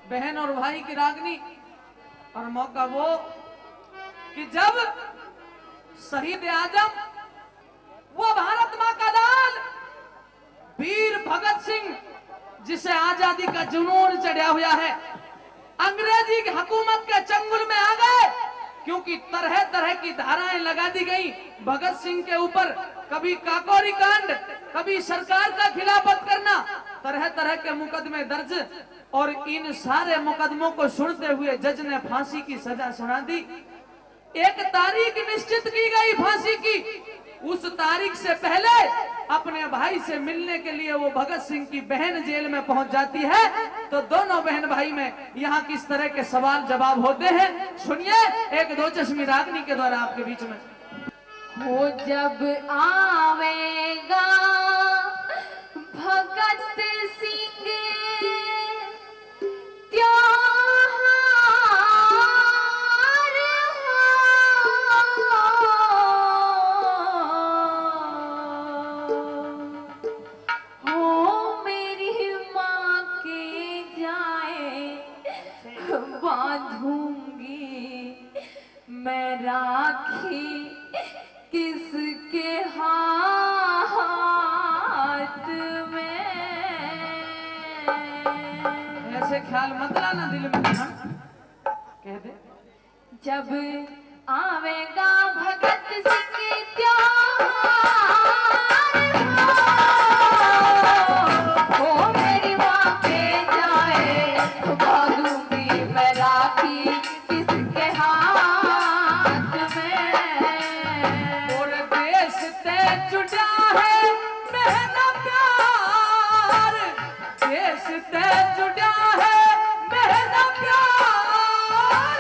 बहन और भाई की रागनी। और मौका वो कि जब शहीद आजम, वो भारत मां का लाल वीर भगत सिंह, जिसे आजादी का जुनून चढ़ा हुआ है, अंग्रेजी की हुकूमत के चंगुल में आ गए, क्योंकि तरह तरह की धाराएं लगा दी गई भगत सिंह के ऊपर। कभी काकोरी कांड, कभी सरकार का खिलाफत करना, तरह तरह के मुकदमे दर्ज। और इन सारे मुकदमों को सुनते हुए जज ने फांसी की सजा सुना दी। एक तारीख निश्चित की गई फांसी की। उस तारीख से पहले अपने भाई से मिलने के लिए वो भगत सिंह की बहन जेल में पहुंच जाती है। तो दोनों बहन भाई में यहाँ किस तरह के सवाल जवाब होते हैं, सुनिए एक दो चश्मी रागनी के द्वारा आपके बीच में। हो जब आवेगा भगत सिंह मैं राखी किसके हाथ में। ऐसे ख्याल मत लाना दिल में, कह दे। जब आवेगा भगत सिंह त्योहार, हो मेरी माँ के जाए बांधूंगी मैं राखी किसके हाथ में। और देश से जुड़ा है मेरा प्यार, देश से जुड़ा है मेरा प्यार।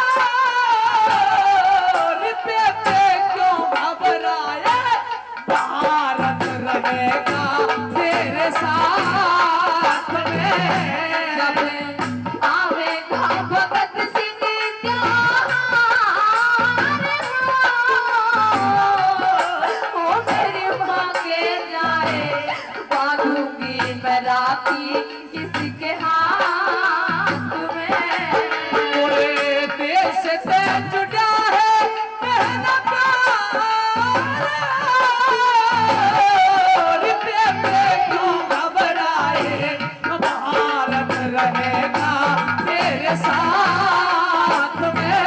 पे क्यों घबराए, भारत रहेगा तेरे साथ में। जब आवेगा भगत सिंह त्योहार, हो मेरी माँ के जाए बांधूंगी मैं राखी किसके हाथ में। पूरे देश से जुड़ा है मेरा प्यार, पे क्यों घबराए, भारत रहेगा तेरे साथ में।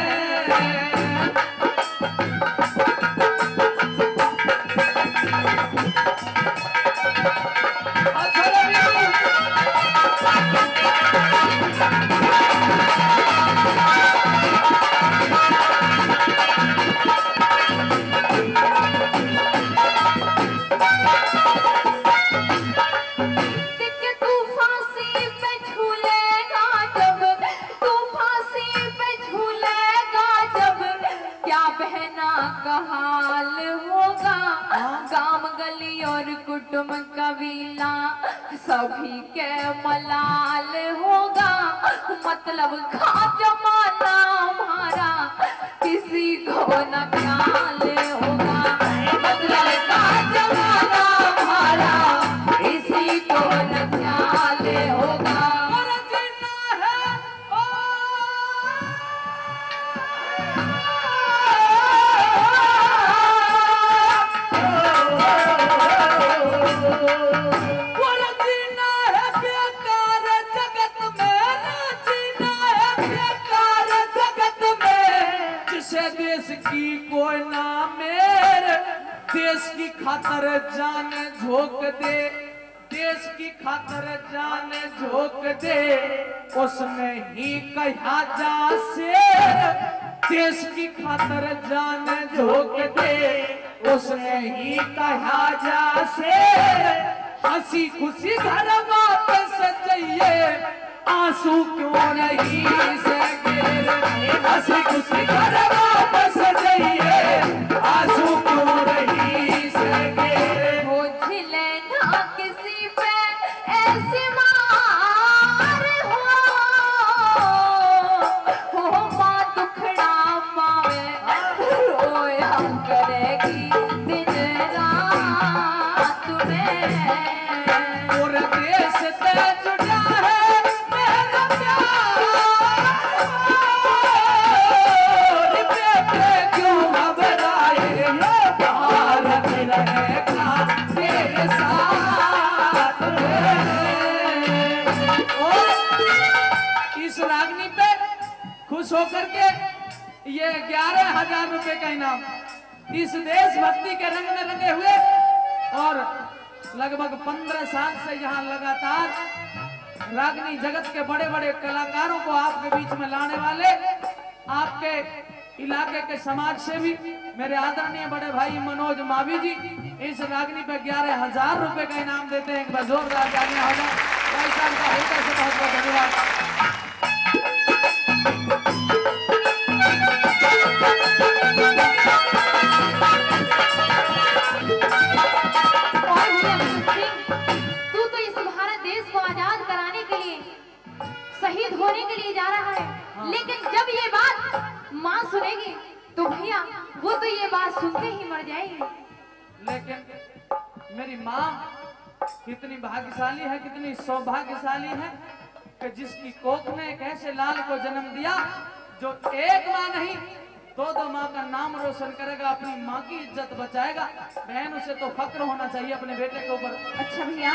का हाल होगा, गांव गली और कुटुंब कबीला सभी के मलाल होगा। मतलब का जमाना हमारा किसी को न ख्याल होगा, मतलब का जमाना हमारा किसी को न ख्याल होगा। देश की कोई ना मेरे, देश की खातर जान झोंक दे, देश की खातर जान झोंक दे, उसने ही कहा जा शेर। देश की खातर जान झोंक दे, उसने ही कहा जा शेर। हंसी खुशी घर वापस जाइए, आंसू क्यों नहीं से गिर। हंसी खुशी घर वापस जाइए, आंसू क्यों नहीं से गिर। वो झिले ना किसी पे ऐसी मार हो माँ दुखड़ा मावे रोया करेगी दिन रात में। और देश से जुड़ा है मेरा इस रागनी पे खुश होकर के ये 11,000 रुपए का इनाम इस देशभक्ति के रंग में रंगे हुए और लगभग 15 साल से यहाँ लगातार रागनी जगत के बड़े बड़े कलाकारों को आपके बीच में लाने वाले आपके इलाके के समाज सेवी मेरे आदरणीय बड़े भाई मनोज मावी जी इस रागनी पे 11,000 रुपए का इनाम देते हैं। एक बार जोरदार तालियां हो जाए। भाई साहब का हृदय से बहुत बहुत धन्यवाद। तू तो इस भारत देश को आजाद कराने के लिए शहीद होने के लिए जा रहा है, लेकिन जब ये बात माँ सुनेगी तो भैया वो तो ये बात सुनते ही मर जाएगी। लेकिन मेरी माँ कितनी भाग्यशाली है, कितनी सौभाग्यशाली है कि जिसकी कोख ने एक ऐसे लाल को जन्म दिया जो एक माँ नहीं दो माँ का नाम रोशन करेगा, अपनी माँ की इज्जत बचाएगा। बहन उसे तो फक्र होना चाहिए अपने बेटे के ऊपर। अच्छा भैया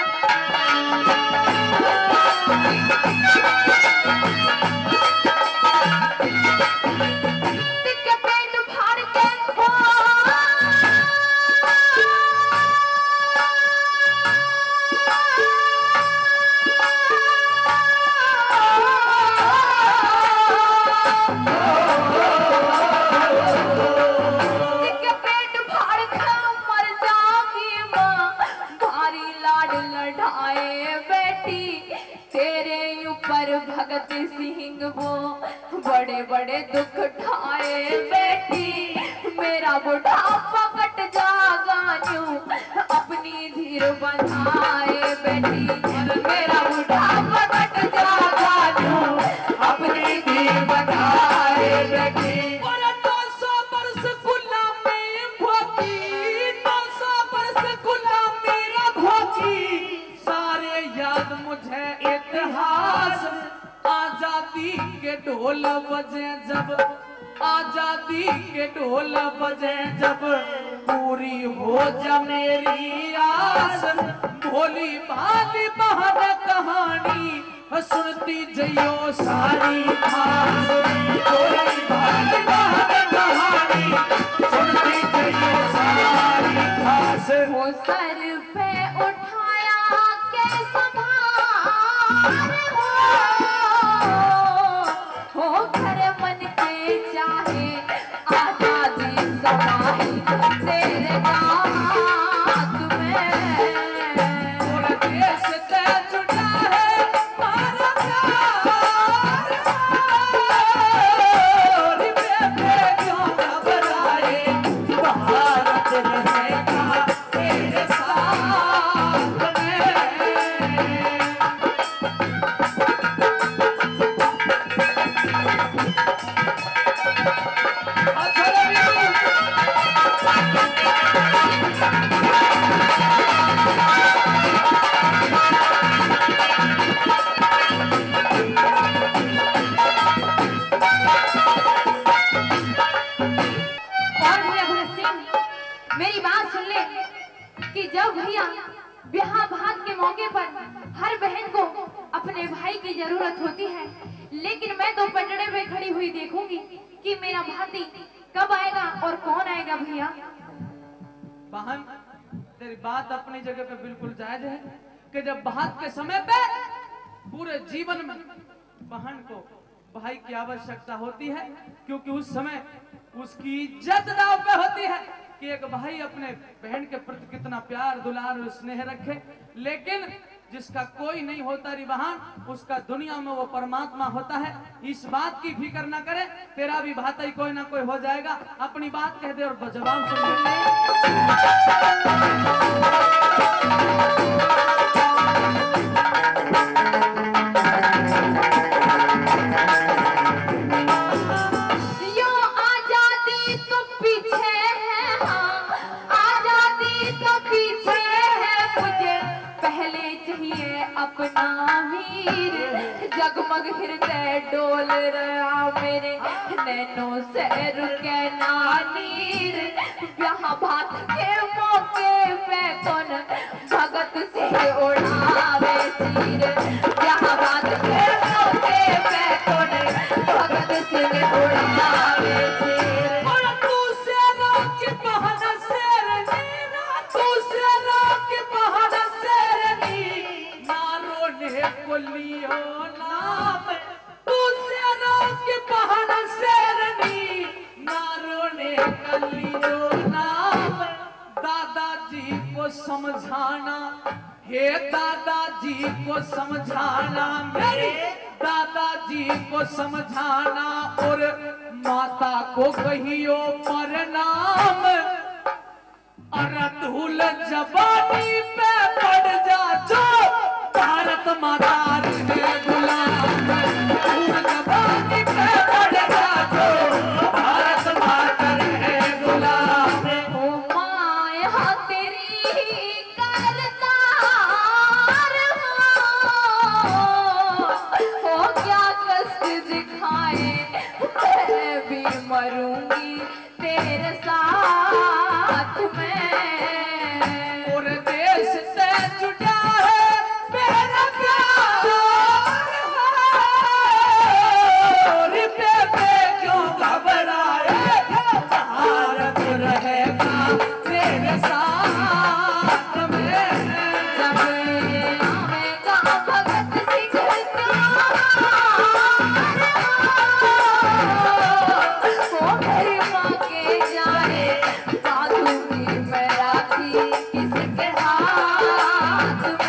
भगत सिंह वो बड़े बड़े दुख ठाए बेटी मेरा बुढ़ापा कट जागा न्यू अपनी धीर बनाए बेटी मेरा बुढ़ापा कट जागा न्यू अपनी धीर बनाए बेटी। 200 बरस गुलामी भोगी 200 बरस गुलामी भोगी सारे याद मुझे इतिहास आजादी के ढोल बजे जब आजादी के ढोल बजे जब पूरी हो जा मेरी आस भोली भाली बहन कहानी सुनती जइयो सारी खास भोली भाली बहन कहानी सुनती जइयो सारी खास। वो सर पे उठाया के संभार हो घर मन के चाहे आजादी समाही तेरे हाथ में और देश ते जुटा है मारा प्यार बेबे क्यों घबराए भारत रहेगा तेरे साथ में। मेरी बात सुन ले कि जब भैया ब्याह भात के मौके पर हर बहन को अपने भाई की जरूरत होती है, लेकिन मैं तो पटड़े पे खड़ी हुई देखूंगी कि मेरा भाती कब आएगा और कौन आएगा। भैया बहन तेरी बात अपनी जगह पे बिल्कुल जायज है कि जब बात के समय पे पूरे जीवन में बहन को भाई की आवश्यकता होती है, क्योंकि उस समय उसकी इज्जत दांव पे होती है कि एक भाई अपने बहन के प्रति कितना प्यार दुलार और स्नेह रखे। लेकिन जिसका कोई नहीं होता री बहन उसका दुनिया में वो परमात्मा होता है। इस बात की फिक्र ना करे, तेरा भी भाई कोई ना कोई हो जाएगा। अपनी बात कह दे और जवाब सुन ले। अपना वीर जगमग हृदय डोल रहा मेरे नैनों से रुके ना नीर ब्याह भात के मौके पे कौन भगत से उड़ावे तीर ब्याह भात के हे दादाजी को समझाना, मेरे दादाजी को समझाना, और माता को कहियो प्रणाम। अरे धूल जवानी पे पड़ जा जो भारत माता रे गुलाम। धूल जवानी पे पड़ जा जो भारत माता रे गुलाम। ओ माया तेरी करतार हो क्या कष्ट दिखाए, मैं भी मरूंगी तेरे साथ में। और देश से जुड़ा है मेरा प्यार, पे क्यों घबराए, भारत रहेगा तेरे साथ में। जब आवेगा भगत सिंह वो मेरी माँ के जाए, बांधूंगी मैं राखी किसके हाथ में।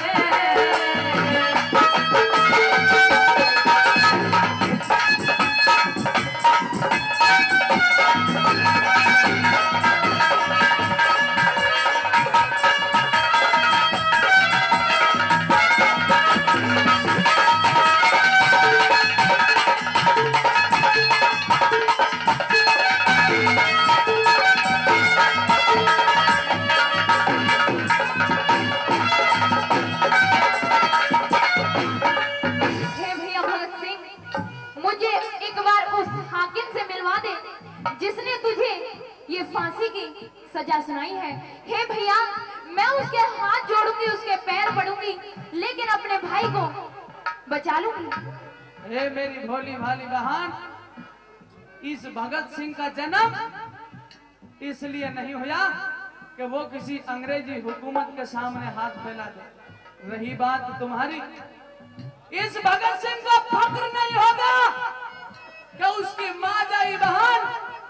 हे भैया भगत सिंह, मुझे एक बार उस हाकिम से मिलवा दे जिसने तुझे ये फांसी की सजा सुनाई है। हे भैया, मैं उसके हाथ जोड़ूंगी, उसके पैर पड़ूंगी, लेकिन अपने भाई को बचा लूंगी। हे मेरी भोली भाली बहन, इस भगत सिंह का जन्म इसलिए नहीं हुआ कि वो किसी अंग्रेजी हुकूमत के सामने हाथ फैला दे। रही बात तुम्हारी, इस भगत सिंह को फक्र नहीं होगा कि उसकी मां जाई बहन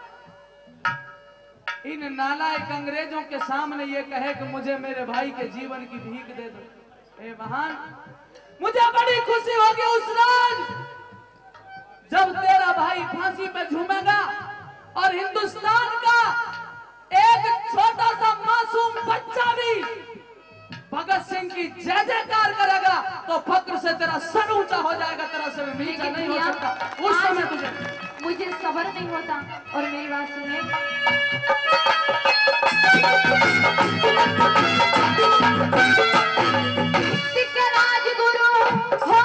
इन नालायक अंग्रेजों के सामने ये कहे कि मुझे मेरे भाई के जीवन की भीख दे दो। ए बहन, मुझे बड़ी खुशी होगी उस रोज जब तेरा भाई फांसी पे झूमेगा और हिंदुस्तान का एक छोटा सा मासूम बच्चा भी भगत सिंह की जय जयकार करेगा तो फक्र से तेरा सर ऊंचा हो जाएगा, तेरा सर नीचा नहीं हो सकता। उस समय तुझे मुझे सब्र नहीं होता। और मेरी बात सुनिए, सिख राजगुरु हो,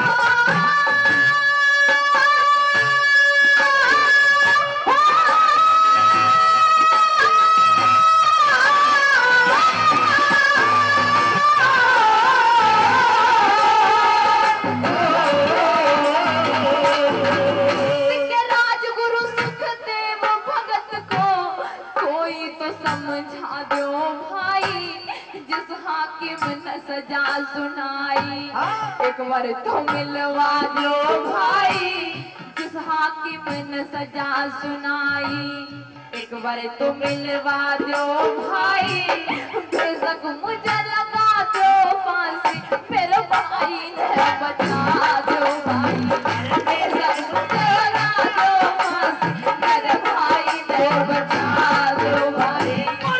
समझा दो भाई, जिस हाकिम ने सजा सुनाई। एक बार तो मिलवा दो भाई, जिस हाकिम ने सजा सुनाई। एक बार तो मिलवा दो भाई, बेशक मुझे लगा दो फांसी, मेरे भाई ने बचा दो भाई। बेशक मुझे लगा दो फांसी, मेरे भाई ने बचा दो भाई।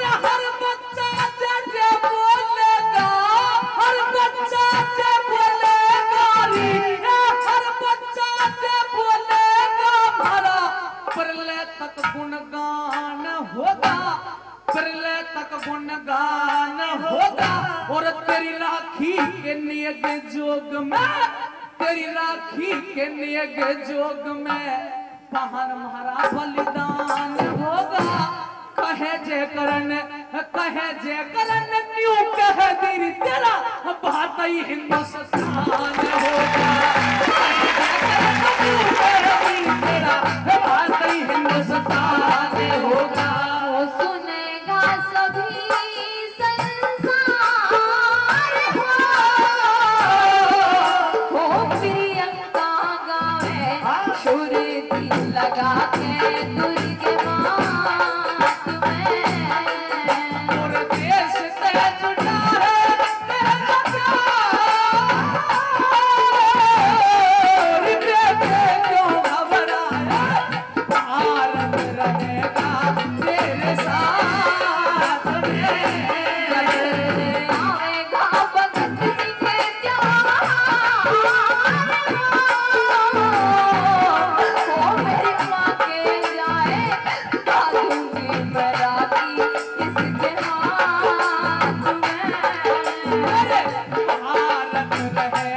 गुणगान होगा, प्रलय तक गुणगान होगा। और तेरी राखी के नियग जोग में, तेरी राखी के नियग जोग में बहन हमारा बलिदान होगा। कहे जय करण, कहे जय करण न्यू कह दीर तेरा बात ही हिंदुस्तान होगा। तेरा बात ही हिंदुस्तान होगा। वो सुनेगा सभी संसार हो प्रियंका गावे सुर दिल लगा के दुर्गे मात में। और देश से जुड़ा है तेरा प्यार, रहे